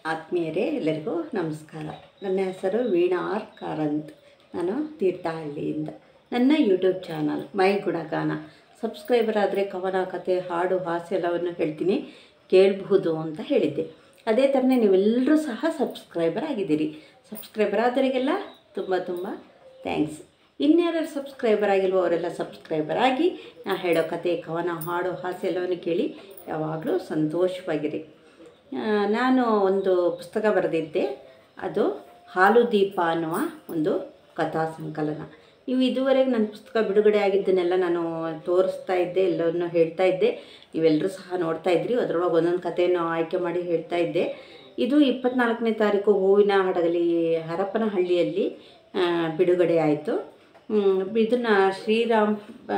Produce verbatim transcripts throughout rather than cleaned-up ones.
ಆತ್ಮೀಯರೇ, ಎಲ್ಲರಿಗೂ ನಮಸ್ಕಾರ. ನನ್ನ ಹೆಸರು ವೀಣಾ ಆರ್ ಕಾರಂತ್. ನಾನು ತೀರ್ಥಹಳ್ಳಿಯಿಂದ. ನನ್ನ ಯೂಟ್ಯೂಬ್ ಚಾನಲ್ ಮೈ ಗುಣಗಾನ. ಸಬ್ಸ್ಕ್ರೈಬರ್ ಆದರೆ ಕವನ, ಕತೆ, ಹಾಡು, ಹಾಸ್ಯ ಎಲ್ಲವನ್ನು ಹೇಳ್ತೀನಿ, ಕೇಳಬಹುದು ಅಂತ ಹೇಳಿದ್ದೆ. ಅದೇ ಥರನೇ ನೀವೆಲ್ಲರೂ ಸಹ ಸಬ್ಸ್ಕ್ರೈಬರ್ ಆಗಿದ್ದೀರಿ. ಸಬ್ಸ್ಕ್ರೈಬರ್ ಆದವರಿಗೆಲ್ಲ ತುಂಬ ತುಂಬ ಥ್ಯಾಂಕ್ಸ್. ಇನ್ಯಾರು ಸಬ್ಸ್ಕ್ರೈಬರ್ ಆಗಿಲ್ವೋ ಅವರೆಲ್ಲ ಸಬ್ಸ್ಕ್ರೈಬರ್ ಆಗಿ ನಾ ಹೇಳೋ ಕತೆ, ಕವನ, ಹಾಡು, ಹಾಸ್ಯ ಎಲ್ಲವನ್ನು ಕೇಳಿ ಯಾವಾಗಲೂ ಸಂತೋಷವಾಗಿರಿ. ನಾನು ಒಂದು ಪುಸ್ತಕ ಬರೆದಿದ್ದೆ, ಅದು ಹಾಲು ದೀಪ ಅನ್ನುವ ಒಂದು ಕಥಾ ಸಂಕಲನ. ನೀವು ಇದುವರೆಗೆ ನನ್ನ ಪುಸ್ತಕ ಬಿಡುಗಡೆ ಆಗಿದ್ದನ್ನೆಲ್ಲ ನಾನು ತೋರಿಸ್ತಾ ಇದ್ದೆ, ಎಲ್ಲವನ್ನು ಹೇಳ್ತಾ ಇದ್ದೆ. ನೀವೆಲ್ಲರೂ ಸಹ ನೋಡ್ತಾ ಇದ್ರಿ. ಅದರೊಳಗೆ ಒಂದೊಂದು ಕಥೆಯನ್ನು ಆಯ್ಕೆ ಮಾಡಿ ಹೇಳ್ತಾ ಇದ್ದೆ. ಇದು ಇಪ್ಪತ್ತ್ನಾಲ್ಕನೇ ತಾರೀಕು ಹೂವಿನ ಹಡಗಲಿ ಹರಪನಹಳ್ಳಿಯಲ್ಲಿ ಬಿಡುಗಡೆ ಆಯಿತು. ಇದನ್ನು ಶ್ರೀರಾಮ್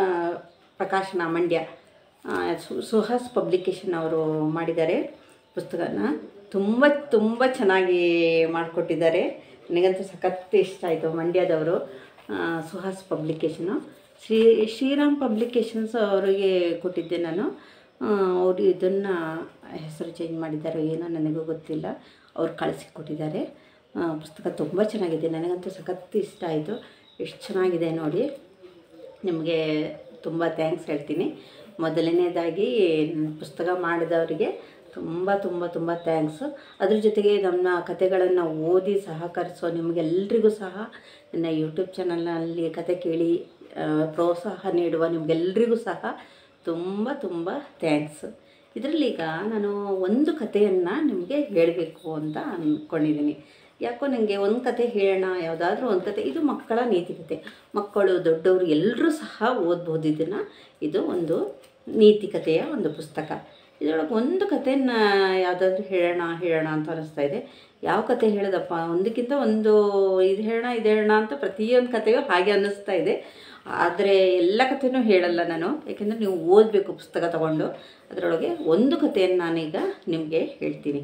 ಪ್ರಕಾಶನ ಮಂಡ್ಯ ಸುಹಾಸ್ ಪಬ್ಲಿಕೇಶನ್ ಅವರು ಮಾಡಿದ್ದಾರೆ. ಪುಸ್ತಕನ ತುಂಬ ತುಂಬ ಚೆನ್ನಾಗಿ ಮಾಡಿಕೊಟ್ಟಿದ್ದಾರೆ. ನನಗಂತೂ ಸಖತ್ ಇಷ್ಟ ಆಯಿತು. ಮಂಡ್ಯದವರು ಸುಹಾಸ್ ಪಬ್ಲಿಕೇಶನು. ಶ್ರೀ ಶ್ರೀರಾಮ್ ಪಬ್ಲಿಕೇಶನ್ಸ್ ಅವರಿಗೆ ಕೊಟ್ಟಿದ್ದೆ ನಾನು. ಅವರು ಇದನ್ನು ಹೆಸರು ಚೇಂಜ್ ಮಾಡಿದ್ದಾರೋ ಏನೋ ನನಗೂ ಗೊತ್ತಿಲ್ಲ. ಅವ್ರು ಕಳಿಸಿಕೊಟ್ಟಿದ್ದಾರೆ. ಪುಸ್ತಕ ತುಂಬ ಚೆನ್ನಾಗಿದೆ. ನನಗಂತೂ ಸಖತ್ ಇಷ್ಟ ಆಯಿತು. ಎಷ್ಟು ಚೆನ್ನಾಗಿದೆ ನೋಡಿ. ನಿಮಗೆ ತುಂಬ ಥ್ಯಾಂಕ್ಸ್ ಹೇಳ್ತೀನಿ. ಮೊದಲನೇದಾಗಿ ಪುಸ್ತಕ ಮಾಡಿದವರಿಗೆ ತುಂಬ ತುಂಬ ತುಂಬ ಥ್ಯಾಂಕ್ಸು. ಅದ್ರ ಜೊತೆಗೆ ನಮ್ಮ ಕತೆಗಳನ್ನು ಓದಿ ಸಹಕರಿಸೋ ನಿಮಗೆಲ್ರಿಗೂ ಸಹ, ನನ್ನ ಯೂಟ್ಯೂಬ್ ಚಾನಲ್ನಲ್ಲಿ ಕತೆ ಕೇಳಿ ಪ್ರೋತ್ಸಾಹ ನೀಡುವ ನಿಮಗೆಲ್ರಿಗೂ ಸಹ ತುಂಬ ತುಂಬ ಥ್ಯಾಂಕ್ಸ್. ಇದರಲ್ಲೀಗ ನಾನು ಒಂದು ಕಥೆಯನ್ನು ನಿಮಗೆ ಹೇಳಬೇಕು ಅಂತ ಅಂದ್ಕೊಂಡಿದ್ದೀನಿ. ಯಾಕೋ ನನಗೆ ಒಂದು ಕತೆ ಹೇಳೋಣ, ಯಾವುದಾದ್ರೂ ಒಂದು ಕತೆ. ಇದು ಮಕ್ಕಳ ನೀತಿಕತೆ. ಮಕ್ಕಳು, ದೊಡ್ಡವರು ಎಲ್ಲರೂ ಸಹ ಓದ್ಬೋದು ಇದನ್ನು. ಇದು ಒಂದು ನೀತಿಕತೆಯ ಒಂದು ಪುಸ್ತಕ. ಇದರೊಳಗೆ ಒಂದು ಕಥೆಯನ್ನು ಯಾವುದಾದ್ರೂ ಹೇಳೋಣ ಹೇಳೋಣ ಅಂತ ಅನ್ನಿಸ್ತಾ ಇದೆ. ಯಾವ ಕತೆ ಹೇಳೋದಪ್ಪ, ಒಂದಕ್ಕಿಂತ ಒಂದು ಇದು ಹೇಳೋಣ ಇದು ಹೇಳೋಣ ಅಂತ ಪ್ರತಿಯೊಂದು ಕಥೆಯೂ ಹಾಗೆ ಅನ್ನಿಸ್ತಾ ಇದೆ. ಆದರೆ ಎಲ್ಲ ಕಥೆನೂ ಹೇಳಲ್ಲ ನಾನು, ಏಕೆಂದರೆ ನೀವು ಓದಬೇಕು ಪುಸ್ತಕ ತಗೊಂಡು. ಅದರೊಳಗೆ ಒಂದು ಕಥೆಯನ್ನು ನಾನೀಗ ನಿಮಗೆ ಹೇಳ್ತೀನಿ.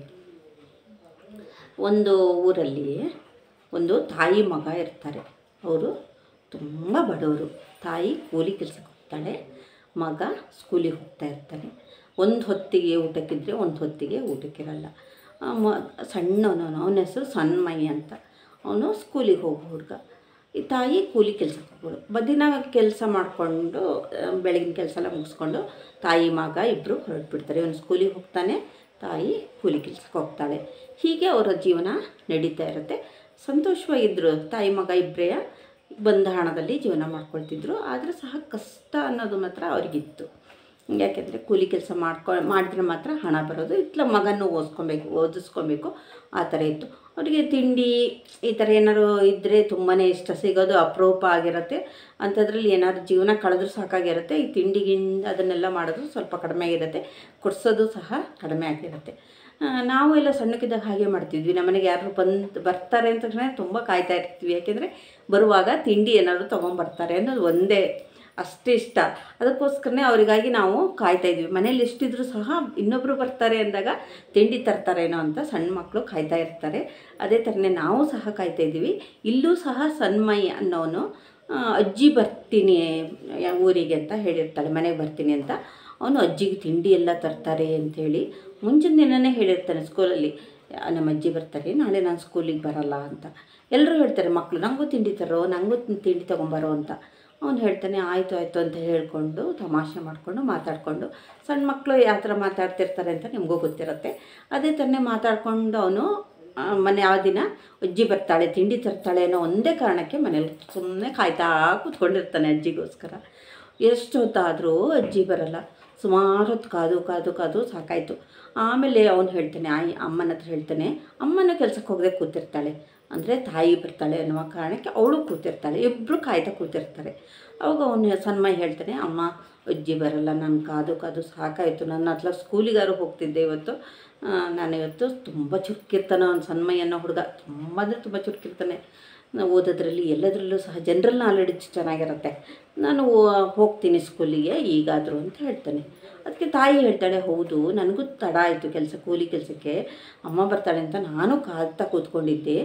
ಒಂದು ಊರಲ್ಲಿ ಒಂದು ತಾಯಿ ಮಗ ಇರ್ತಾರೆ. ಅವರು ತುಂಬ ಬಡವರು. ತಾಯಿ ಕೂಲಿ ಕೆಲಸಕ್ಕೆ ಹೋಗ್ತಾಳೆ, ಮಗ ಸ್ಕೂಲಿಗೆ ಹೋಗ್ತಾ ಇರ್ತಾನೆ. ಒಂದು ಹೊತ್ತಿಗೆ ಊಟಕ್ಕಿದ್ರೆ ಒಂದು ಹೊತ್ತಿಗೆ ಊಟಕ್ಕಿರಲ್ಲ. ಮ ಸಣ್ಣವನು, ಅವನ ಹೆಸರು ಸನ್ಮಯಿ ಅಂತ. ಅವನು ಸ್ಕೂಲಿಗೆ ಹೋಗೋ ಹುಡುಗ. ಈ ತಾಯಿ ಕೂಲಿ ಕೆಲಸಕ್ಕೆ ಹೋಗೋಳು. ಬದಿನ ಕೆಲಸ ಮಾಡಿಕೊಂಡು ಬೆಳಗಿನ ಕೆಲಸ ಎಲ್ಲ ಮುಗಿಸ್ಕೊಂಡು ತಾಯಿ ಮಗ ಇಬ್ಬರು ಹೊರಟ್ಬಿಡ್ತಾರೆ. ಇವನು ಸ್ಕೂಲಿಗೆ ಹೋಗ್ತಾನೆ, ತಾಯಿ ಕೂಲಿ ಕೆಲಸಕ್ಕೆ ಹೋಗ್ತಾಳೆ. ಹೀಗೆ ಅವರ ಜೀವನ ನಡೀತಾ ಇರುತ್ತೆ. ಸಂತೋಷವಾಗಿದ್ದರು ತಾಯಿ ಮಗ ಇಬ್ಬರೇ. ಬಂದ ಹಣದಲ್ಲಿ ಜೀವನ ಮಾಡ್ಕೊಳ್ತಿದ್ರು. ಆದರೆ ಸಹ ಕಷ್ಟ ಅನ್ನೋದು ಮಾತ್ರ ಅವ್ರಿಗಿತ್ತು. ಯಾಕೆಂದರೆ ಕೂಲಿ ಕೆಲಸ ಮಾಡ್ಕೊ ಮಾಡಿದ್ರೆ ಮಾತ್ರ ಹಣ ಬರೋದು. ಇತ್ಲ ಮಗನೂ ಓದಿಸ್ಕೊಬೇಕು ಓದಿಸ್ಕೊಬೇಕು ಆ ಥರ ಇತ್ತು ಅವರಿಗೆ. ತಿಂಡಿ ಈ ಥರ ಏನಾದ್ರು ಇದ್ದರೆ ತುಂಬಾ ಇಷ್ಟ. ಸಿಗೋದು ಅಪರೂಪ ಆಗಿರುತ್ತೆ. ಅಂಥದ್ರಲ್ಲಿ ಏನಾದರೂ ಜೀವನ ಕಳೆದ್ರೂ ಸಾಕಾಗಿರುತ್ತೆ. ಈ ತಿಂಡಿಗಿಂದ ಅದನ್ನೆಲ್ಲ ಮಾಡೋದು ಸ್ವಲ್ಪ ಕಡಿಮೆ ಆಗಿರುತ್ತೆ. ಕೊಡಿಸೋದು ಸಹ ಕಡಿಮೆ ಆಗಿರುತ್ತೆ. ನಾವು ಎಲ್ಲ ಸಣ್ಣಕ್ಕಿದ್ದಾಗ ಹಾಗೆ ಮಾಡ್ತಿದ್ವಿ. ನಮ್ಮನೆಗೆ ಯಾರು ಬಂದು ಬರ್ತಾರೆ ಅಂತ ತಕ್ಷಣ ತುಂಬ ಕಾಯ್ತಾ ಇರ್ತೀವಿ. ಯಾಕೆಂದರೆ ಬರುವಾಗ ತಿಂಡಿ ಏನಾದರೂ ತೊಗೊಂಬರ್ತಾರೆ ಅನ್ನೋದು ಒಂದೇ, ಅಷ್ಟೇ ಇಷ್ಟ. ಅದಕ್ಕೋಸ್ಕರನೇ ಅವರಿಗಾಗಿ ನಾವು ಕಾಯ್ತಾಯಿದ್ವಿ. ಮನೇಲಿ ಎಷ್ಟಿದ್ರೂ ಸಹ ಇನ್ನೊಬ್ಬರು ಬರ್ತಾರೆ ಅಂದಾಗ ತಿಂಡಿ ತರ್ತಾರೇನೋ ಅಂತ ಸಣ್ಣ ಮಕ್ಕಳು ಕಾಯ್ತಾ ಇರ್ತಾರೆ. ಅದೇ ಥರನೇ ನಾವು ಸಹ ಕಾಯ್ತಾಯಿದ್ವಿ. ಇಲ್ಲೂ ಸಹ ಸನ್ಮಯಿ ಅನ್ನೋನು ಅಜ್ಜಿ ಬರ್ತೀನಿ ಊರಿಗೆ ಅಂತ ಹೇಳಿರ್ತಾಳೆ, ಮನೆಗೆ ಬರ್ತೀನಿ ಅಂತ. ಅವನು ಅಜ್ಜಿಗೆ ತಿಂಡಿ ಎಲ್ಲ ತರ್ತಾರೆ ಅಂಥೇಳಿ ಮುಂಚಿನ ದಿನವೇ ಹೇಳಿರ್ತಾನೆ ಸ್ಕೂಲಲ್ಲಿ, ನಮ್ಮ ಅಜ್ಜಿ ಬರ್ತಾರೆ, ನಾಳೆ ನಾನು ಸ್ಕೂಲಿಗೆ ಬರೋಲ್ಲ ಅಂತ. ಎಲ್ಲರೂ ಹೇಳ್ತಾರೆ ಮಕ್ಕಳು, ನನಗೂ ತಿಂಡಿ ತರೋ, ನನಗೂ ತಿಂಡಿ ತೊಗೊಂಬರೋ ಅಂತ. ಅವನು ಹೇಳ್ತಾನೆ ಆಯಿತು ಆಯಿತು ಅಂತ ಹೇಳಿಕೊಂಡು ತಮಾಷೆ ಮಾಡಿಕೊಂಡು ಮಾತಾಡಿಕೊಂಡು, ಸಣ್ಣ ಮಕ್ಕಳು ಯಾವ ಥರ ಮಾತಾಡ್ತಿರ್ತಾರೆ ಅಂತ ನಿಮಗೂ ಗೊತ್ತಿರುತ್ತೆ. ಅದೇ ಥರನೇ ಮಾತಾಡಿಕೊಂಡು ಅವನು ಮನೆ ಯಾವ ದಿನ ಅಜ್ಜಿ ಬರ್ತಾಳೆ ತಿಂಡಿ ತರ್ತಾಳೆ ಅನ್ನೋ ಒಂದೇ ಕಾರಣಕ್ಕೆ ಮನೇಲಿ ಸುಮ್ಮನೆ ಕಾಯ್ತಾ ಕೂತ್ಕೊಂಡಿರ್ತಾನೆ ಅಜ್ಜಿಗೋಸ್ಕರ. ಎಷ್ಟು ಹೊತ್ತಾದರೂ ಅಜ್ಜಿ ಬರಲ್ಲ. ಸುಮಾರು ಹೊತ್ತು ಕಾದು ಕಾದು ಕಾದು ಸಾಕಾಯಿತು. ಆಮೇಲೆ ಅವನು ಹೇಳ್ತಾನೆ, ಆಯಿ ಅಮ್ಮನ ಹತ್ರ ಹೇಳ್ತಾನೆ. ಅಮ್ಮನ ಕೆಲಸಕ್ಕೆ ಹೋಗದೆ ಕೂತಿರ್ತಾಳೆ, ಅಂದರೆ ತಾಯಿ ಬರ್ತಾಳೆ ಅನ್ನುವ ಕಾರಣಕ್ಕೆ ಅವಳು ಕೂತಿರ್ತಾಳೆ. ಇಬ್ಬರು ಕಾಯ್ತಾ ಕೂತಿರ್ತಾರೆ. ಅವಾಗ ಅವನು ಸನ್ಮಯಿ ಹೇಳ್ತಾನೆ, ಅಮ್ಮ ಅಜ್ಜಿ ಬರಲ್ಲ, ನಾನು ಕಾದು ಕಾದು ಸಾಕಾಯಿತು. ನನ್ನ ಹತ್ರ ಸ್ಕೂಲಿಗಾರು ಹೋಗ್ತಿದ್ದೆ ಇವತ್ತು. ನಾನು ಇವತ್ತು ತುಂಬ ಚುರುಕಿರ್ತಾನೆ ಅವನು ಸನ್ಮಯಿ ಅನ್ನೋ ಹುಡುಗ. ತುಂಬ ಅಂದರೆ ತುಂಬ ಚುರುಕಿರ್ತಾನೆ. ಓದೋದ್ರಲ್ಲಿ ಎಲ್ಲದರಲ್ಲೂ ಸಹ ಜನರಲ್ ನಾಲೆಡ್ಜ್ ಚೆನ್ನಾಗಿರುತ್ತೆ. ನಾನು ಹೋಗ್ತೀನಿ ಸ್ಕೂಲಿಗೆ ಈಗಾದರೂ ಅಂತ ಹೇಳ್ತಾನೆ. ಅದಕ್ಕೆ ತಾಯಿ ಹೇಳ್ತಾಳೆ, ಹೌದು ನನಗೂ ತಡ ಆಯಿತು ಕೆಲಸ, ಕೂಲಿ ಕೆಲಸಕ್ಕೆ. ಅಮ್ಮ ಬರ್ತಾಳೆ ಅಂತ ನಾನು ಕಾಯ್ತಾ ಕೂತ್ಕೊಂಡಿದ್ದೆ.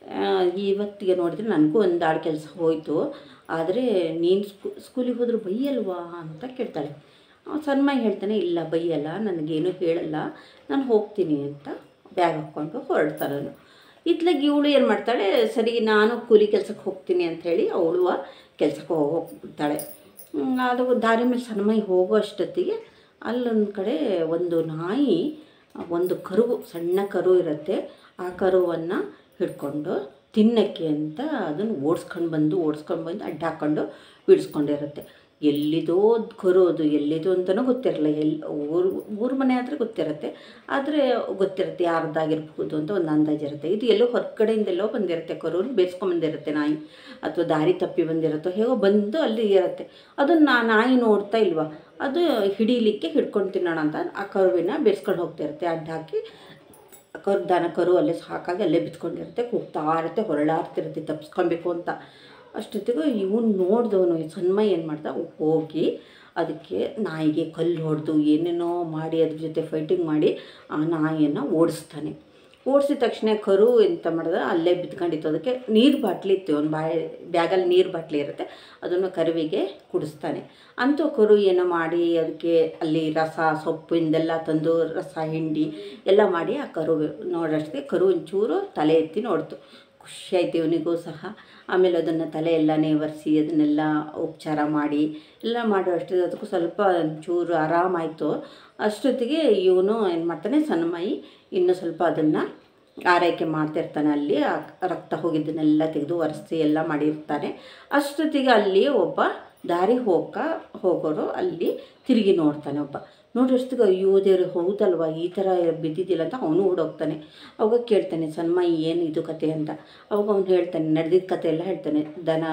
ಇವತ್ತಿಗೆ ನೋಡಿದರೆ ನನಗೂ ಒಂದು ಆಳು ಕೆಲಸ ಹೋಯಿತು. ಆದರೆ ನೀನು ಸ್ಕೂ ಸ್ಕೂಲಿಗೆ ಹೋದರೂ ಬೈಯಲ್ವಾ ಅಂತ ಕೇಳ್ತಾಳೆ. ಸನ್ಮಯಿ ಹೇಳ್ತಾನೆ, ಇಲ್ಲ ಬೈಯಲ್ಲ, ನನಗೇನು ಹೇಳಲ್ಲ, ನಾನು ಹೋಗ್ತೀನಿ ಅಂತ ಬ್ಯಾಗ್ ಹಾಕ್ಕೊಂಡು ಹೊರಡ್ತಾಳೆ. ಇತ್ಲಾಗ ಇವಳು ಏನು ಮಾಡ್ತಾಳೆ, ಸರಿ ನಾನು ಕೂಲಿ ಕೆಲಸಕ್ಕೆ ಹೋಗ್ತೀನಿ ಅಂಥೇಳಿ ಅವಳು ಕೆಲಸಕ್ಕೆ ಹೋಗ್ಬಿಡ್ತಾಳೆ. ಅದು ದಾರಿ ಮೇಲೆ ಸನ್ಮೈ ಹೋಗೋ ಅಷ್ಟೊತ್ತಿಗೆ ಅಲ್ಲೊಂದು ಕಡೆ ಒಂದು ನಾಯಿ ಒಂದು ಕರು, ಸಣ್ಣ ಕರು ಇರುತ್ತೆ, ಆ ಕರುವನ್ನು ಹಿಡ್ಕೊಂಡು ತಿನ್ನಕ್ಕೆ ಅಂತ ಅದನ್ನು ಓಡಿಸ್ಕೊಂಡು ಬಂದು ಓಡಿಸ್ಕೊಂಡು ಬಂದು ಅಡ್ಡ ಹಾಕ್ಕೊಂಡು ಬಿಡಿಸ್ಕೊಂಡಿರುತ್ತೆ. ಎಲ್ಲಿದೋ ಕರು, ಅದು ಎಲ್ಲಿದು ಅಂತಲೂ ಗೊತ್ತಿರಲ್ಲ, ಎಲ್ಲಿ ಊರು ಊರ ಮನೆ ಆದರೆ ಗೊತ್ತಿರುತ್ತೆ, ಆದರೆ ಗೊತ್ತಿರುತ್ತೆ ಯಾರ್ದಾಗಿರ್ಬೋದು ಅಂತ ಒಂದು ಅಂದಾಜಿರುತ್ತೆ. ಇದು ಎಲ್ಲೋ ಹೊರಗಡೆಯಿಂದೆಲ್ಲೋ ಬಂದಿರುತ್ತೆ, ಕರುನ ಬೇಯಿಸ್ಕೊಂಬಂದಿರುತ್ತೆ ನಾಯಿ, ಅಥವಾ ದಾರಿ ತಪ್ಪಿ ಬಂದಿರುತ್ತೋ ಹೇಗೋ ಬಂದು ಅಲ್ಲಿ ಇರುತ್ತೆ. ಅದನ್ನು ನಾಯಿ ನೋಡ್ತಾ ಇಲ್ವಾ, ಅದು ಹಿಡೀಲಿಕ್ಕೆ ಹಿಡ್ಕೊಂಡು ತಿನ್ನೋಣ ಅಂತ ಆ ಕರುವಿನ ಬೇಯಿಸ್ಕೊಂಡು ಹೋಗ್ತಿರುತ್ತೆ. ಅಡ್ಡ ಹಾಕಿ ಕರು ದನ ಕರು ಅಲ್ಲೇ ಸಾಕಾಗಿ ಅಲ್ಲೇ ಬಿತ್ಕೊಂಡಿರುತ್ತೆ, ಕೂಗ್ತಾ ಇರುತ್ತೆ, ಹೊರಳಾಡ್ತಿರುತ್ತೆ ತಪ್ಪಿಸ್ಕೊಬೇಕು ಅಂತ. ಅಷ್ಟೊತ್ತಿಗೂ ಇವನು ನೋಡಿದವನು ಸನ್ಮೈ ಏನು ಮಾಡ್ದ, ಹೋಗಿ ಅದಕ್ಕೆ ನಾಯಿಗೆ ಕಲ್ಲು ಹೊಡೆದು ಏನೇನೋ ಮಾಡಿ ಅದ್ರ ಜೊತೆ ಫೈಟಿಂಗ್ ಮಾಡಿ ಆ ನಾಯಿಯನ್ನು ಓಡಿಸ್ತಾನೆ. ಓಡಿಸಿದ ತಕ್ಷಣ ಕರು ಎಂತ ಮಾಡಿದ, ಅಲ್ಲೇ ಬಿತ್ಕೊಂಡಿತ್ತು. ಅದಕ್ಕೆ ನೀರು ಬಾಟ್ಲಿ ಇತ್ತು, ಒಂದು ಬಾಯಿ ಬ್ಯಾಗಲ್ಲಿ ನೀರು ಬಾಟ್ಲಿ ಇರುತ್ತೆ, ಅದನ್ನು ಕರುವಿಗೆ ಕುಡಿಸ್ತಾನೆ. ಅಂತೂ ಕರು ಏನೋ ಮಾಡಿ ಅದಕ್ಕೆ ಅಲ್ಲಿ ರಸ ಸೊಪ್ಪಿಂದೆಲ್ಲ ತಂದು ರಸ ಹಿಂಡಿ ಎಲ್ಲ ಮಾಡಿ ಆ ಕರು ನೋಡೋಷ್ಟೇ ಕರು ಒಂಚೂರು ತಲೆ ಎತ್ತಿ ನೋಡ್ತು. ಖುಷಿ ಆಯ್ತು ಇವನಿಗೂ ಸಹ. ಆಮೇಲೆ ಅದನ್ನು ತಲೆ ಎಲ್ಲ ನೇವರಿಸಿ ಅದನ್ನೆಲ್ಲ ಉಪಚಾರ ಮಾಡಿ ಎಲ್ಲ ಮಾಡೋ ಅಷ್ಟೇ ಅದಕ್ಕೂ ಸ್ವಲ್ಪ ಒಂಚೂರು ಆರಾಮಾಯಿತು. ಅಷ್ಟೊತ್ತಿಗೆ ಇವನು ಏನು ಮಾಡ್ತಾನೆ, ಸನ್ಮೈ ಇನ್ನೂ ಸ್ವಲ್ಪ ಅದನ್ನು ಆರೈಕೆ ಮಾಡ್ತಿರ್ತಾನೆ. ಅಲ್ಲಿ ರಕ್ತ ಹೋಗಿದ್ದನ್ನೆಲ್ಲ ತೆಗೆದು ಒರೆಸಿ ಎಲ್ಲ ಮಾಡಿರ್ತಾನೆ. ಅಷ್ಟೊತ್ತಿಗೆ ಅಲ್ಲಿ ಒಬ್ಬ ದಾರಿ ಹೋಗ ಹೋಗೋರು ಅಲ್ಲಿ ತಿರುಗಿ ನೋಡ್ತಾನೆ. ಒಬ್ಬ ನೋಡೋಷ್ಟಿಗೆ ಅಯ್ಯೋ ದೇವ್ರು ಹೌದಲ್ವ ಈ ಥರ ಬಿದ್ದಿದ್ದಿಲ್ಲ ಅಂತ ಅವನು ಓಡೋಗ್ತಾನೆ. ಅವಾಗ ಕೇಳ್ತಾನೆ ಸನ್ಮೈ ಏನು ಇದು ಕತೆ ಅಂತ. ಅವಾಗ ಅವ್ನು ಹೇಳ್ತಾನೆ, ನಡೆದಿದ್ದ ಕತೆ ಎಲ್ಲ ಹೇಳ್ತಾನೆ. ದನ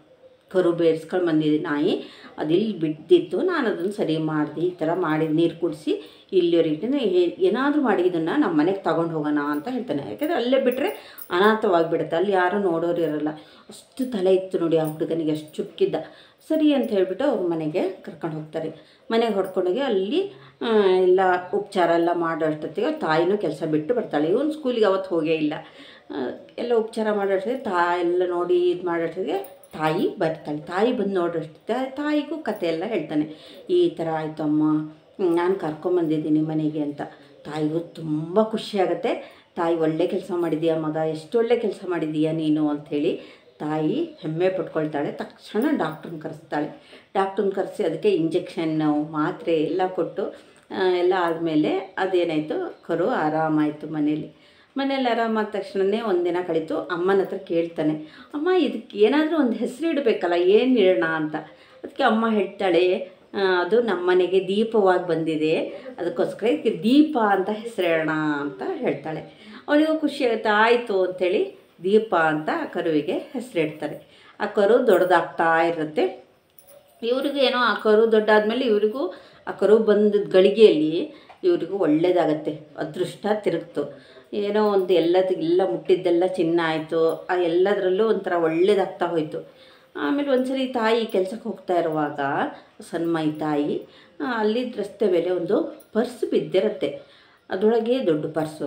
ಕರು ಬೇಯಿಸ್ಕೊಂಡು ಬಂದಿದ್ದೆ ನಾಯಿ, ಅದಿಲ್ಲಿ ಬಿದ್ದಿತ್ತು, ನಾನು ಅದನ್ನು ಸರಿ ಮಾಡಿದೆ, ಈ ಥರ ಮಾಡಿ ನೀರು ಕುಡಿಸಿ ಇಲ್ಲಿವರೆಗೆ ಏನಾದರೂ ಮಾಡಿ ಇದನ್ನು ನಮ್ಮ ಮನೆಗೆ ತಗೊಂಡು ಹೋಗೋಣ ಅಂತ ಹೇಳ್ತಾನೆ. ಯಾಕೆಂದರೆ ಅಲ್ಲೇ ಬಿಟ್ಟರೆ ಅನಾಥವಾಗಿಬಿಡುತ್ತೆ, ಅಲ್ಲಿ ಯಾರೂ ನೋಡೋರು ಇರೋಲ್ಲ. ಅಷ್ಟು ತಲೆ ಇತ್ತು ನೋಡಿ ಆ ಹುಡುಗನಿಗೆ, ಅಷ್ಟು ಚುಕ್ಕಿದ್ದ. ಸರಿ ಅಂತ ಹೇಳಿಬಿಟ್ಟು ಅವ್ರ ಮನೆಗೆ ಕರ್ಕೊಂಡು ಹೋಗ್ತಾರೆ. ಮನೆಗೆ ಹೊಡ್ಕೊಂಡೋಗಿ ಅಲ್ಲಿ ಎಲ್ಲ ಉಪಚಾರ ಎಲ್ಲ ಮಾಡೋ ಅಷ್ಟೊತ್ತಿಗೆ ತಾಯಿನೂ ಕೆಲಸ ಬಿಟ್ಟು ಬರ್ತಾಳೆ. ಇವನು ಸ್ಕೂಲಿಗೆ ಅವತ್ತು ಹೋಗೇ ಇಲ್ಲ. ಎಲ್ಲ ಉಪಚಾರ ಮಾಡೋ ಅಷ್ಟೊತ್ತಿಗೆ ತಾಯಿ ಎಲ್ಲ ನೋಡಿ ಇದು ಮಾಡೋ ಅಷ್ಟೊತ್ತಿಗೆ ತಾಯಿ ಬರ್ತಾಳೆ. ತಾಯಿ ಬಂದು ನೋಡೋಷ್ಟೊತ್ತಿಗೆ ತಾಯಿಗೂ ಕತೆ ಎಲ್ಲ ಹೇಳ್ತಾನೆ. ಈ ಥರ ಆಯಿತು ಅಮ್ಮ, ನಾನು ಕರ್ಕೊಂಬಂದಿದ್ದೀನಿ ಮನೆಗೆ ಅಂತ. ತಾಯಿಗೂ ತುಂಬ ಖುಷಿಯಾಗತ್ತೆ. ತಾಯಿ ಒಳ್ಳೆ ಕೆಲಸ ಮಾಡಿದೀಯ ಮಗ, ಎಷ್ಟು ಒಳ್ಳೆ ಕೆಲಸ ಮಾಡಿದೀಯ ನೀನು ಅಂಥೇಳಿ ತಾಯಿ ಹೆಮ್ಮೆ ಪಟ್ಕೊಳ್ತಾಳೆ. ತಕ್ಷಣ ಡಾಕ್ಟ್ರನ್ನ ಕರೆಸ್ತಾಳೆ. ಡಾಕ್ಟ್ರನ್ನ ಕರೆಸಿ ಅದಕ್ಕೆ ಇಂಜೆಕ್ಷನ್ನು ಮಾತ್ರೆ ಎಲ್ಲ ಕೊಟ್ಟು ಎಲ್ಲ ಆದಮೇಲೆ ಅದೇನಾಯಿತು, ಕರು ಆರಾಮಾಯಿತು ಮನೇಲಿ. ಮನೇಲಿ ಆರಾಮಾದ ತಕ್ಷಣವೇ ಒಂದಿನ ಕಳೀತು. ಅಮ್ಮನ ಹತ್ರ ಕೇಳ್ತಾನೆ, ಅಮ್ಮ ಇದಕ್ಕೆ ಏನಾದರೂ ಒಂದು ಹೆಸರು ಇಡಬೇಕಲ್ಲ, ಏನು ಇಡೋಣ ಅಂತ. ಅದಕ್ಕೆ ಅಮ್ಮ ಹೇಳ್ತಾಳೆ, ಅದು ನಮ್ಮ ಮನೆಗೆ ದೀಪವಾಗಿ ಬಂದಿದೆ, ಅದಕ್ಕೋಸ್ಕರ ಇದಕ್ಕೆ ದೀಪ ಅಂತ ಹೆಸರು ಇಡೋಣ ಅಂತ ಹೇಳ್ತಾಳೆ. ಅವನಿಗೂ ಖುಷಿ ಆಗುತ್ತೆ. ಆಯಿತು ಅಂಥೇಳಿ ದೀಪ ಅಂತ ಕರುವಿಗೆ ಹೆಸರಿಡ್ತಾರೆ. ಆ ಕರು ದೊಡ್ಡದಾಗ್ತಾ ಇರುತ್ತೆ. ಇವ್ರಿಗೂ ಏನೋ ಆ ಕರು ದೊಡ್ಡಾದಮೇಲೆ ಇವರಿಗೂ ಆ ಕರು ಬಂದಿದ್ದ ಗಳಿಗೆಯಲ್ಲಿ ಇವರಿಗೂ ಒಳ್ಳೆಯದಾಗತ್ತೆ, ಅದೃಷ್ಟ ತಿರುಗ್ತು. ಏನೋ ಒಂದು ಎಲ್ಲದ ಎಲ್ಲ ಮುಟ್ಟಿದ್ದೆಲ್ಲ ಚಿನ್ನ ಆಯಿತು. ಆ ಎಲ್ಲದರಲ್ಲೂ ಒಂಥರ ಒಳ್ಳೇದಾಗ್ತಾ ಹೋಯಿತು. ಆಮೇಲೆ ಒಂದ್ಸರಿ ತಾಯಿ ಕೆಲಸಕ್ಕೆ ಹೋಗ್ತಾ ಇರುವಾಗ ಸನ್ಮೈ ತಾಯಿ ಅಲ್ಲಿ ರಸ್ತೆ ಮೇಲೆ ಒಂದು ಪರ್ಸ್ ಬಿದ್ದಿರುತ್ತೆ. ಅದರೊಳಗೆ ದೊಡ್ಡ ಪರ್ಸು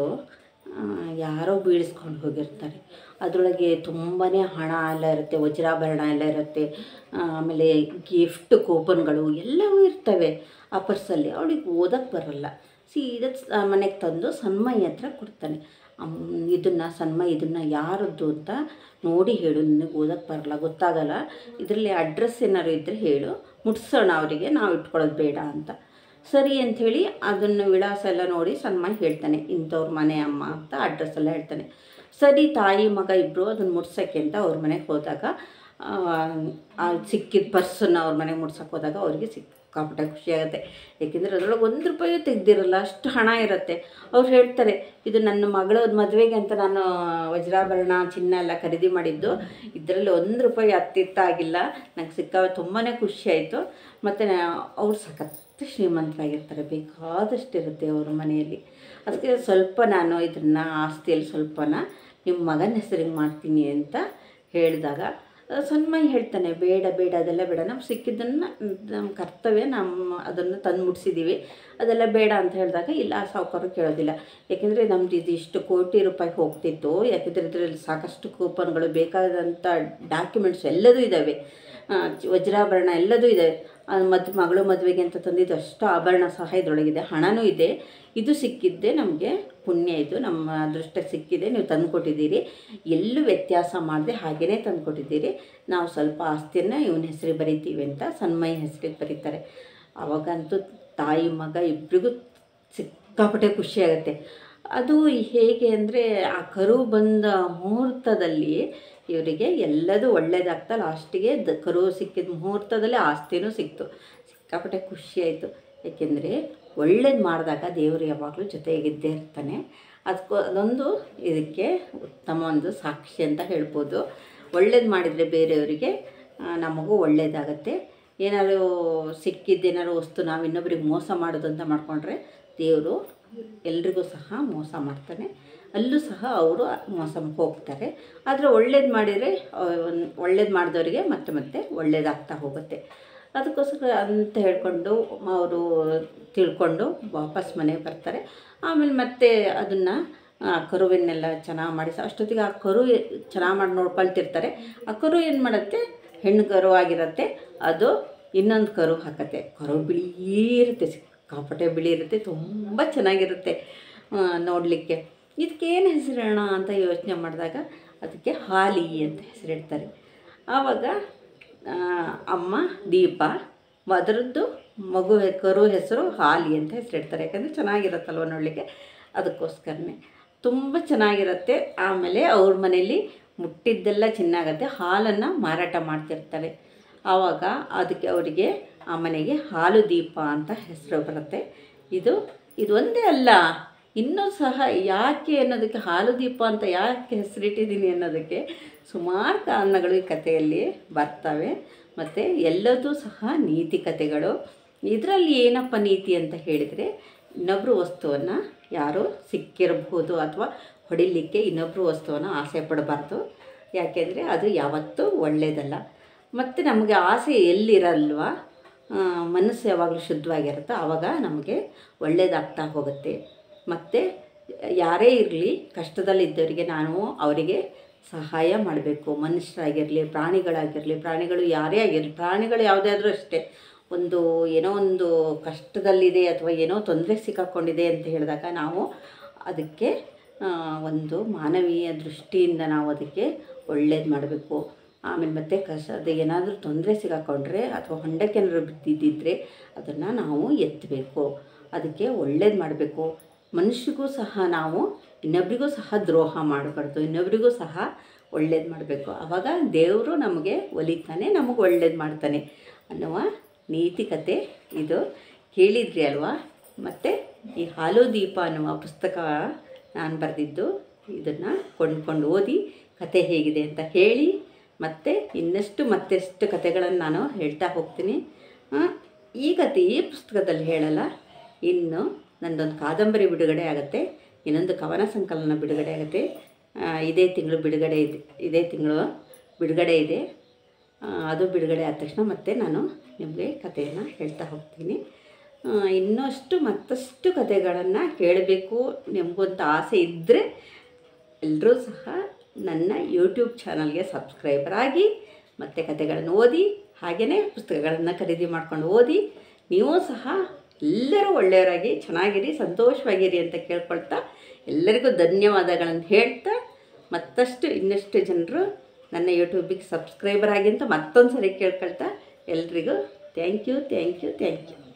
ಯಾರೋ ಬೀಳಿಸ್ಕೊಂಡು ಹೋಗಿರ್ತಾರೆ. ಅದರೊಳಗೆ ತುಂಬಾ ಹಣ ಎಲ್ಲ ಇರುತ್ತೆ, ವಜ್ರಾಭರಣ ಎಲ್ಲ ಇರುತ್ತೆ, ಆಮೇಲೆ ಗಿಫ್ಟ್ ಕೂಪನ್ಗಳು ಎಲ್ಲವೂ ಇರ್ತವೆ ಆ ಪರ್ಸಲ್ಲಿ. ಅವಳಿಗೆ ಓದೋಕ್ಕೆ ಬರೋಲ್ಲ. ಸೀದಾ ಮನೆಗೆ ತಂದು ಸನ್ಮೈ ಹತ್ರ ಕೊಡ್ತಾನೆ. ಇದನ್ನು ಸನ್ಮೈ ಇದನ್ನು ಯಾರದ್ದು ಅಂತ ನೋಡಿ ಹೇಳು, ನನಗೆ ಓದೋಕ್ಕೆ ಬರಲ್ಲ, ಗೊತ್ತಾಗಲ್ಲ, ಇದರಲ್ಲಿ ಅಡ್ರೆಸ್ ಏನಾದ್ರು ಇದ್ದರೆ ಹೇಳು, ಮುಟ್ಸೋಣ ಅವರಿಗೆ, ನಾವು ಇಟ್ಕೊಳ್ಳೋದು ಬೇಡ ಅಂತ. ಸರಿ ಅಂಥೇಳಿ ಅದನ್ನು ವಿಳಾಸ ಎಲ್ಲ ನೋಡಿ ಸನ್ಮೈ ಹೇಳ್ತಾನೆ, ಇಂಥವ್ರ ಮನೆ ಅಮ್ಮ ಅಂತ ಅಡ್ರೆಸ್ ಎಲ್ಲ ಹೇಳ್ತಾನೆ. ಸರಿ ತಾಯಿ ಮಗ ಇಬ್ಬರು ಅದನ್ನು ಮುಟ್ಸೋಕ್ಕೆ ಅಂತ ಅವ್ರ ಮನೆಗೆ ಹೋದಾಗ ಸಿಕ್ಕಿದ ಪರ್ಸನ್ನು ಅವ್ರ ಮನೆಗೆ ಮುಟ್ಸೋಕ್ಕೆ ಹೋದಾಗ ಅವ್ರಿಗೆ ಸಿಕ್ಕಾಪಟ್ಟೆ ಖುಷಿಯಾಗುತ್ತೆ. ಏಕೆಂದರೆ ಅದರೊಳಗೆ ಒಂದು ರೂಪಾಯಿ ತೆಗ್ದಿರಲ್ಲ, ಅಷ್ಟು ಹಣ ಇರುತ್ತೆ. ಅವ್ರು ಹೇಳ್ತಾರೆ, ಇದು ನನ್ನ ಮಗಳ ಮದುವೆಗೆ ಅಂತ ನಾನು ವಜ್ರಾಭರಣ ಚಿನ್ನ ಎಲ್ಲ ಖರೀದಿ ಮಾಡಿದ್ದು, ಇದರಲ್ಲಿ ಒಂದು ರೂಪಾಯಿ ಹತ್ತಿತ್ತಾಗಿಲ್ಲ, ನಂಗೆ ಸಿಕ್ಕಾ ತುಂಬಾ ಖುಷಿ ಆಯಿತು. ಮತ್ತು ಅವ್ರು ಸಖತ್ ಶ್ರೀಮಂತರಾಗಿರ್ತಾರೆ, ಬೇಕಾದಷ್ಟು ಇರುತ್ತೆ ಅವ್ರ ಮನೆಯಲ್ಲಿ. ಅದಕ್ಕೆ ಸ್ವಲ್ಪ ನಾನು ಇದನ್ನು ಆಸ್ತಿಯಲ್ಲಿ ಸ್ವಲ್ಪನ ನಿಮ್ಮ ಮಗನ ಹೆಸರಿಗೆ ಮಾಡ್ತೀನಿ ಅಂತ ಹೇಳಿದಾಗ ಸನ್ಮೈ ಹೇಳ್ತಾನೆ, ಬೇಡ ಬೇಡ ಅದೆಲ್ಲ ಬೇಡ, ನಮ್ಗೆ ಸಿಕ್ಕಿದ್ದನ್ನು ನಮ್ಮ ಕರ್ತವ್ಯ, ನಮ್ಮ ಅದನ್ನು ತಂದು ಮುಟ್ಸಿದ್ದೀವಿ, ಅದೆಲ್ಲ ಬೇಡ ಅಂತ ಹೇಳಿದಾಗ ಇಲ್ಲ, ಸಾವುಕಾರರು ಕೇಳೋದಿಲ್ಲ. ಯಾಕೆಂದರೆ ನಮ್ದು ಇದು ಇಷ್ಟು ಕೋಟಿ ರೂಪಾಯಿ ಹೋಗ್ತಿತ್ತು, ಯಾಕೆಂದರೆ ಇದರಲ್ಲಿ ಸಾಕಷ್ಟು ಕೂಪನ್ಗಳು, ಬೇಕಾದಂಥ ಡಾಕ್ಯುಮೆಂಟ್ಸ್ ಎಲ್ಲದೂ ಇದ್ದಾವೆ, ವಜ್ರಾಭರಣ ಎಲ್ಲದೂ ಇದೆ. ಮದ್ ಮಗಳು ಮದುವೆಗೆ ಅಂತ ತಂದಿದ್ದು ಅಷ್ಟು ಆಭರಣ ಸಹ ಇದರೊಳಗಿದೆ, ಹಣನೂ ಇದೆ. ಇದು ಸಿಕ್ಕಿದ್ದೆ ನಮಗೆ ಪುಣ್ಯ, ಇದು ನಮ್ಮ ಅದೃಷ್ಟಕ್ಕೆ ಸಿಕ್ಕಿದೆ. ನೀವು ತಂದು ಕೊಟ್ಟಿದ್ದೀರಿ, ಎಲ್ಲೂ ವ್ಯತ್ಯಾಸ ಮಾಡದೆ ಹಾಗೆಯೇ ತಂದು ಕೊಟ್ಟಿದ್ದೀರಿ. ನಾವು ಸ್ವಲ್ಪ ಆಸ್ತಿಯನ್ನು ಇವನ ಹೆಸರಿಗೆ ಬರಿತೀವಿ ಅಂತ ಸನ್ಮೈ ಹೆಸರಿಗೆ ಬರೀತಾರೆ. ಆವಾಗಂತೂ ತಾಯಿ ಮಗ ಇಬ್ಬರಿಗೂ ಸಿಕ್ಕಾಪಟ್ಟೆ ಖುಷಿಯಾಗತ್ತೆ. ಅದು ಹೇಗೆ ಅಂದರೆ ಆ ಕರು ಬಂದ ಮುಹೂರ್ತದಲ್ಲಿ ಇವರಿಗೆ ಎಲ್ಲದೂ ಒಳ್ಳೇದಾಗ್ತಾ ಲಾಸ್ಟಿಗೆ ದ ಕರು ಸಿಕ್ಕಿದ ಮುಹೂರ್ತದಲ್ಲಿ ಆಸ್ತಿನೂ ಸಿಕ್ತು. ಸಿಕ್ಕಾಪಟ್ಟೆ ಖುಷಿಯಾಯಿತು. ಏಕೆಂದರೆ ಒಳ್ಳೇದು ಮಾಡಿದಾಗ ದೇವರು ಯಾವಾಗಲೂ ಜೊತೆಗಿದ್ದೇ ಇರ್ತಾನೆ. ಅದಕ್ಕೂ ಅದೊಂದು ಇದಕ್ಕೆ ಉತ್ತಮ ಒಂದು ಸಾಕ್ಷಿ ಅಂತ ಹೇಳ್ಬೋದು. ಒಳ್ಳೇದು ಮಾಡಿದರೆ ಬೇರೆಯವರಿಗೆ ನಮಗೂ ಒಳ್ಳೆಯದಾಗತ್ತೆ. ಏನಾದರೂ ಸಿಕ್ಕಿದ್ದೇನಾದ್ರು ವಸ್ತು ನಾವು ಇನ್ನೊಬ್ರಿಗೆ ಮೋಸ ಮಾಡೋದು ಅಂತ ಮಾಡಿಕೊಂಡ್ರೆ ದೇವರು ಎಲ್ರಿಗೂ ಸಹ ಮೋಸ ಮಾಡ್ತಾನೆ, ಅಲ್ಲೂ ಸಹ ಅವರು ಮೋಸ ಹೋಗ್ತಾರೆ. ಆದರೆ ಒಳ್ಳೇದು ಮಾಡಿದರೆ ಒಳ್ಳೇದು ಮಾಡಿದವರಿಗೆ ಮತ್ತೆ ಮತ್ತೆ ಒಳ್ಳೇದಾಗ್ತಾ ಹೋಗುತ್ತೆ. ಅದಕ್ಕೋಸ್ಕರ ಅಂತ ಹೇಳ್ಕೊಂಡು ಅವರು ತಿಳ್ಕೊಂಡು ವಾಪಸ್ ಮನೆಗೆ ಬರ್ತಾರೆ. ಆಮೇಲೆ ಮತ್ತೆ ಅದನ್ನು ಕರುವನ್ನೆಲ್ಲ ಚೆನ್ನಾಗಿ ಮಾಡಿ ಅಷ್ಟೊತ್ತಿಗೆ ಆ ಕರು ಚೆನ್ನಾಗಿ ಮಾಡಿ ನೋಡ್ಕೊಳ್ತಿರ್ತಾರೆ. ಆ ಕರು ಏನು ಮಾಡುತ್ತೆ, ಹೆಣ್ಣು ಕರು ಆಗಿರುತ್ತೆ, ಅದು ಇನ್ನೊಂದು ಕರು ಹಾಕತ್ತೆ. ಕರು ಬಿಳಿ ಇರುತ್ತೆ, ಸಿಕ್ಕಾಪಟ್ಟೆ ಬಿಳಿ ಇರುತ್ತೆ, ತುಂಬ ಚೆನ್ನಾಗಿರುತ್ತೆ ನೋಡಲಿಕ್ಕೆ. ಇದಕ್ಕೇನು ಹೆಸರಿಡೋಣ ಅಂತ ಯೋಚನೆ ಮಾಡಿದಾಗ ಅದಕ್ಕೆ ಹಾಲಿ ಅಂತ ಹೆಸರಿಡ್ತಾರೆ. ಆವಾಗ ಅಮ್ಮ ದೀಪ, ಅದರದ್ದು ಮಗು ಕರು ಹೆಸರು ಹಾಲಿ ಅಂತ ಹೆಸರಿಡ್ತಾರೆ. ಯಾಕಂದರೆ ಚೆನ್ನಾಗಿರುತ್ತಲ್ವ ನೋಡಲಿಕ್ಕೆ, ಅದಕ್ಕೋಸ್ಕರನೇ ತುಂಬ ಚೆನ್ನಾಗಿರುತ್ತೆ. ಆಮೇಲೆ ಅವ್ರ ಮನೇಲಿ ಮುಟ್ಟಿದ್ದೆಲ್ಲ ಚೆನ್ನಾಗತ್ತೆ. ಹಾಲನ್ನು ಮಾರಾಟ ಮಾಡ್ತಿರ್ತಾರೆ. ಆವಾಗ ಅದಕ್ಕೆ ಅವರಿಗೆ ಆ ಮನೆಗೆ ಹಾಲು ದೀಪ ಅಂತ ಹೆಸರು ಬರುತ್ತೆ. ಇದು ಇದು ಒಂದೇ ಅಲ್ಲ, ಇನ್ನೂ ಸಹ ಯಾಕೆ ಅನ್ನೋದಕ್ಕೆ ಹಾಲು ದೀಪ ಅಂತ ಯಾಕೆ ಹೆಸರಿಟ್ಟಿದ್ದೀನಿ ಅನ್ನೋದಕ್ಕೆ ಸುಮಾರು ಕಾರಣಗಳು ಈ ಕಥೆಯಲ್ಲಿ ಬರ್ತವೆ. ಮತ್ತು ಎಲ್ಲದೂ ಸಹ ನೀತಿ ಕಥೆಗಳು. ಇದರಲ್ಲಿ ಏನಪ್ಪ ನೀತಿ ಅಂತ ಹೇಳಿದರೆ, ಇನ್ನೊಬ್ಬರು ವಸ್ತುವನ್ನು ಯಾರು ಸಿಕ್ಕಿರಬಹುದು ಅಥವಾ ಹೊಡಿಲಿಕ್ಕೆ ಇನ್ನೊಬ್ಬರು ವಸ್ತುವನ್ನು ಆಸೆ ಪಡಬಾರ್ದು. ಯಾಕೆಂದರೆ ಅದು ಯಾವತ್ತೂ ಒಳ್ಳೆಯದಲ್ಲ. ಮತ್ತು ನಮಗೆ ಆಸೆ ಎಲ್ಲಿರಲ್ವ, ಮನಸ್ಸು ಯಾವಾಗಲೂ ಶುದ್ಧವಾಗಿರುತ್ತೋ ಆವಾಗ ನಮಗೆ ಒಳ್ಳೆಯದಾಗ್ತಾ ಹೋಗುತ್ತೆ. ಮತ್ತು ಯಾರೇ ಇರಲಿ ಕಷ್ಟದಲ್ಲಿದ್ದವರಿಗೆ ನಾವು ಅವರಿಗೆ ಸಹಾಯ ಮಾಡಬೇಕು. ಮನುಷ್ಯರಾಗಿರಲಿ, ಪ್ರಾಣಿಗಳಾಗಿರಲಿ, ಪ್ರಾಣಿಗಳು ಯಾರೇ ಆಗಿರಲಿ, ಪ್ರಾಣಿಗಳು ಯಾವುದೇ ಆದರೂ ಅಷ್ಟೇ, ಒಂದು ಏನೋ ಒಂದು ಕಷ್ಟದಲ್ಲಿದೆ ಅಥವಾ ಏನೋ ತೊಂದರೆ ಸಿಕ್ಕಾಕ್ಕೊಂಡಿದೆ ಅಂತ ಹೇಳಿದಾಗ ನಾವು ಅದಕ್ಕೆ ಒಂದು ಮಾನವೀಯ ದೃಷ್ಟಿಯಿಂದ ನಾವು ಅದಕ್ಕೆ ಒಳ್ಳೇದು ಮಾಡಬೇಕು. ಆಮೇಲೆ ಮತ್ತೆ ಕಷ್ಟ ಅದು ಏನಾದರೂ ತೊಂದರೆ ಸಿಗಾಕೊಂಡ್ರೆ ಅಥವಾ ಹೊಂಡಕ್ಕೆ ಏನಾದರೂ ಬಿದ್ದಿದ್ದರೆ ಅದನ್ನು ನಾವು ಎತ್ತಬೇಕು, ಅದಕ್ಕೆ ಒಳ್ಳೇದು ಮಾಡಬೇಕು. ಮನುಷ್ಯಗೂ ಸಹ ನಾವು ಇನ್ನೊಬ್ರಿಗೂ ಸಹ ದ್ರೋಹ ಮಾಡಬಾರ್ದು, ಇನ್ನೊಬ್ರಿಗೂ ಸಹ ಒಳ್ಳೇದು ಮಾಡಬೇಕು. ಆವಾಗ ದೇವರು ನಮಗೆ ಒಲಿತಾನೆ, ನಮಗೆ ಒಳ್ಳೇದು ಮಾಡ್ತಾನೆ ಅನ್ನುವ ನೀತಿ ಕತೆ ಇದು. ಕೇಳಿದ್ರಿ ಅಲ್ವಾ? ಮತ್ತು ಈ ಹಾಲು ದೀಪ ಅನ್ನುವ ಪುಸ್ತಕ ನಾನು ಬರೆದಿದ್ದು, ಇದನ್ನು ಕೊಂಡ್ಕೊಂಡು ಓದಿ ಕತೆ ಹೇಗಿದೆ ಅಂತ ಹೇಳಿ, ಮತ್ತು ಇನ್ನಷ್ಟು ಮತ್ತೆಷ್ಟು ಕತೆಗಳನ್ನು ನಾನು ಹೇಳ್ತಾ ಹೋಗ್ತೀನಿ. ಈ ಕತೆ ಈ ಪುಸ್ತಕದಲ್ಲಿ ಹೇಳಲ್ಲ, ಇನ್ನು ನನ್ನದೊಂದು ಕಾದಂಬರಿ ಬಿಡುಗಡೆ ಆಗುತ್ತೆ, ಇನ್ನೊಂದು ಕವನ ಸಂಕಲನ ಬಿಡುಗಡೆ ಆಗುತ್ತೆ. ಇದೇ ತಿಂಗಳು ಬಿಡುಗಡೆ ಇದೆ ಇದೇ ತಿಂಗಳು ಬಿಡುಗಡೆ ಇದೆ. ಅದು ಬಿಡುಗಡೆ ಆದ ತಕ್ಷಣ ಮತ್ತೆ ನಾನು ನಿಮಗೆ ಕಥೆಯನ್ನು ಹೇಳ್ತಾ ಹೋಗ್ತೀನಿ. ಇನ್ನಷ್ಟು ಮತ್ತಷ್ಟು ಕಥೆಗಳನ್ನು ಕೇಳಬೇಕು ನಿಮಗಂತ ಆಸೆ ಇದ್ದರೆ ಎಲ್ಲರೂ ಸಹ ನನ್ನ ಯೂಟ್ಯೂಬ್ ಚಾನಲ್ಗೆ ಸಬ್ಸ್ಕ್ರೈಬರ್ ಆಗಿ, ಮತ್ತು ಕಥೆಗಳನ್ನು ಓದಿ, ಹಾಗೆಯೇ ಪುಸ್ತಕಗಳನ್ನು ಖರೀದಿ ಮಾಡ್ಕೊಂಡು ಓದಿ. ನೀವು ಸಹ ಎಲ್ಲರೂ ಒಳ್ಳೆಯವರಾಗಿ ಚೆನ್ನಾಗಿರಿ, ಸಂತೋಷವಾಗಿರಿ ಅಂತ ಕೇಳ್ಕೊಳ್ತಾ ಎಲ್ಲರಿಗೂ ಧನ್ಯವಾದಗಳನ್ನು ಹೇಳ್ತಾ, ಮತ್ತಷ್ಟು ಇನ್ನಷ್ಟು ಜನರು ನನ್ನ ಯೂಟ್ಯೂಬಿಗೆ ಸಬ್ಸ್ಕ್ರೈಬರ್ ಆಗಿ ಅಂತ ಮತ್ತೊಂದು ಸರಿ ಕೇಳ್ಕೊಳ್ತಾ ಎಲ್ರಿಗೂ thank you thank you thank you